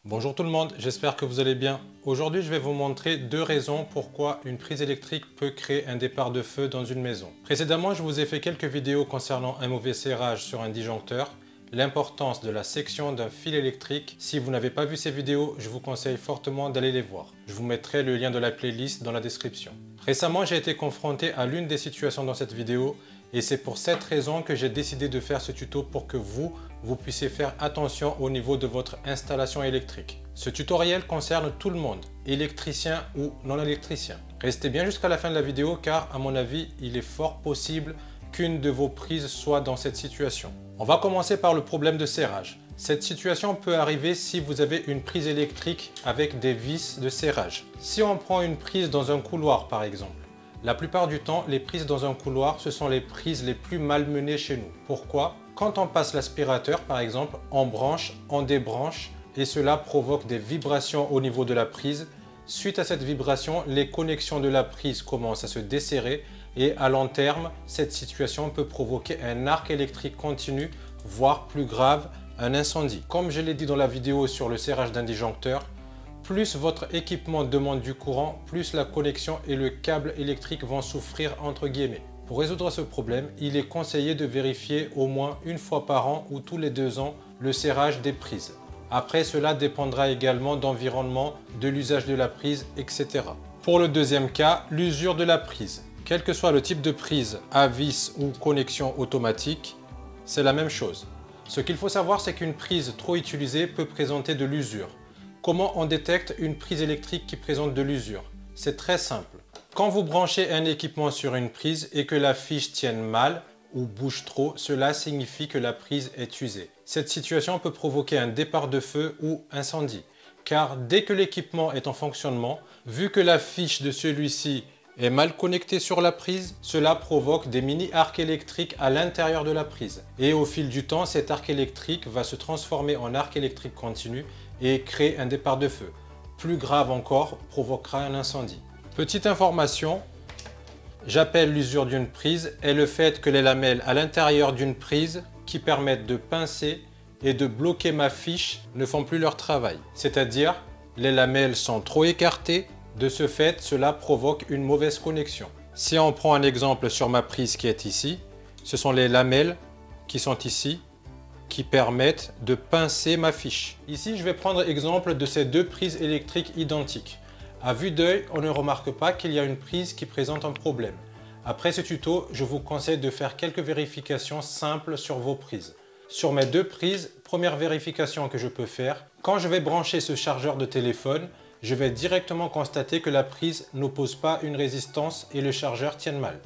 Bonjour tout le monde, j'espère que vous allez bien. Aujourd'hui, je vais vous montrer deux raisons pourquoi une prise électrique peut créer un départ de feu dans une maison. Précédemment, je vous ai fait quelques vidéos concernant un mauvais serrage sur un disjoncteur, l'importance de la section d'un fil électrique. Si vous n'avez pas vu ces vidéos, je vous conseille fortement d'aller les voir. Je vous mettrai le lien de la playlist dans la description. Récemment, j'ai été confronté à l'une des situations dans cette vidéo et c'est pour cette raison que j'ai décidé de faire ce tuto pour que vous puissiez faire attention au niveau de votre installation électrique. Ce tutoriel concerne tout le monde, électricien ou non électricien. Restez bien jusqu'à la fin de la vidéo car à mon avis, il est fort possible qu'une de vos prises soit dans cette situation. On va commencer par le problème de serrage. Cette situation peut arriver si vous avez une prise électrique avec des vis de serrage. Si on prend une prise dans un couloir par exemple, la plupart du temps, les prises dans un couloir, ce sont les prises les plus malmenées chez nous. Pourquoi? Quand on passe l'aspirateur par exemple, on branche, on débranche et cela provoque des vibrations au niveau de la prise. Suite à cette vibration, les connexions de la prise commencent à se desserrer et à long terme, cette situation peut provoquer un arc électrique continu, voire plus grave, un incendie. Comme je l'ai dit dans la vidéo sur le serrage d'un disjoncteur, plus votre équipement demande du courant, plus la connexion et le câble électrique vont souffrir entre guillemets. Pour résoudre ce problème, il est conseillé de vérifier au moins une fois par an ou tous les 2 ans le serrage des prises. Après, cela dépendra également d'environnement, de l'usage de la prise, etc. Pour le deuxième cas, l'usure de la prise. Quel que soit le type de prise, à vis ou connexion automatique, c'est la même chose. Ce qu'il faut savoir, c'est qu'une prise trop utilisée peut présenter de l'usure. Comment on détecte une prise électrique qui présente de l'usure? C'est très simple. Quand vous branchez un équipement sur une prise et que la fiche tienne mal ou bouge trop, cela signifie que la prise est usée. Cette situation peut provoquer un départ de feu ou incendie. Car dès que l'équipement est en fonctionnement, vu que la fiche de celui-ci est mal connectée sur la prise, cela provoque des mini-arcs électriques à l'intérieur de la prise. Et au fil du temps, cet arc électrique va se transformer en arc électrique continu et créer un départ de feu. Plus grave encore, provoquera un incendie. Petite information, j'appelle l'usure d'une prise est le fait que les lamelles à l'intérieur d'une prise qui permettent de pincer et de bloquer ma fiche ne font plus leur travail. C'est-à-dire, les lamelles sont trop écartées, de ce fait, cela provoque une mauvaise connexion. Si on prend un exemple sur ma prise qui est ici, ce sont les lamelles qui sont ici qui permettent de pincer ma fiche. Ici, je vais prendre exemple de ces deux prises électriques identiques. À vue d'œil, on ne remarque pas qu'il y a une prise qui présente un problème. Après ce tuto, je vous conseille de faire quelques vérifications simples sur vos prises. Sur mes deux prises, première vérification que je peux faire, quand je vais brancher ce chargeur de téléphone, je vais directement constater que la prise n'oppose pas une résistance et le chargeur tient mal.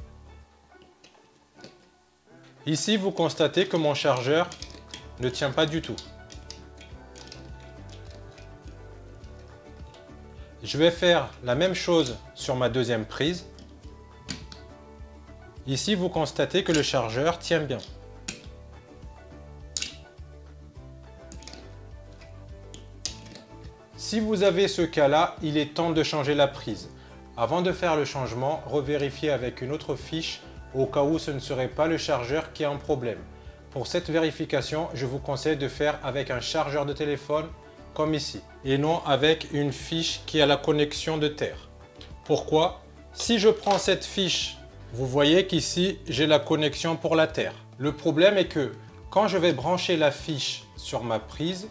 Ici, vous constatez que mon chargeur ne tient pas du tout. Je vais faire la même chose sur ma deuxième prise. Ici, vous constatez que le chargeur tient bien. Si vous avez ce cas-là, il est temps de changer la prise. Avant de faire le changement, revérifiez avec une autre fiche au cas où ce ne serait pas le chargeur qui a un problème. Pour cette vérification, je vous conseille de faire avec un chargeur de téléphone comme ici et non avec une fiche qui a la connexion de terre. Pourquoi? Si je prends cette fiche, vous voyez qu'ici j'ai la connexion pour la terre. Le problème est que quand je vais brancher la fiche sur ma prise,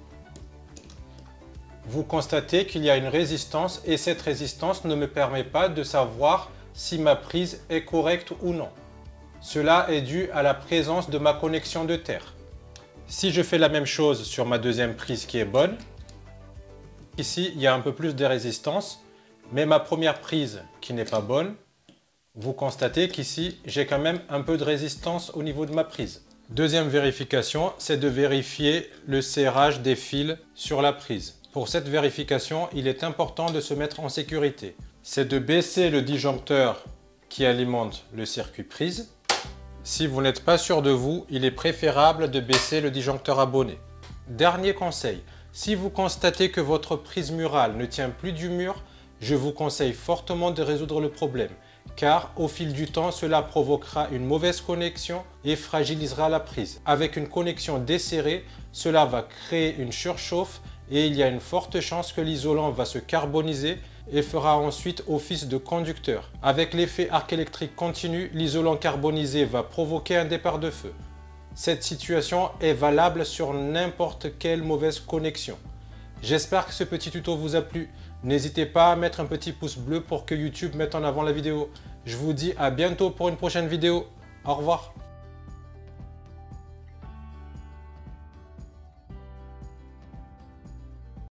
vous constatez qu'il y a une résistance et cette résistance ne me permet pas de savoir si ma prise est correcte ou non. Cela est dû à la présence de ma connexion de terre. Si je fais la même chose sur ma deuxième prise qui est bonne, ici il y a un peu plus de résistance, mais ma première prise qui n'est pas bonne, vous constatez qu'ici j'ai quand même un peu de résistance au niveau de ma prise. Deuxième vérification, c'est de vérifier le serrage des fils sur la prise. Pour cette vérification, il est important de se mettre en sécurité. C'est de baisser le disjoncteur qui alimente le circuit prise. Si vous n'êtes pas sûr de vous, il est préférable de baisser le disjoncteur abonné. Dernier conseil, si vous constatez que votre prise murale ne tient plus du mur, je vous conseille fortement de résoudre le problème, car au fil du temps, cela provoquera une mauvaise connexion et fragilisera la prise. Avec une connexion desserrée, cela va créer une surchauffe et il y a une forte chance que l'isolant va se carboniser et fera ensuite office de conducteur. Avec l'effet arc électrique continu, l'isolant carbonisé va provoquer un départ de feu. Cette situation est valable sur n'importe quelle mauvaise connexion. J'espère que ce petit tuto vous a plu. N'hésitez pas à mettre un petit pouce bleu pour que YouTube mette en avant la vidéo. Je vous dis à bientôt pour une prochaine vidéo. Au revoir.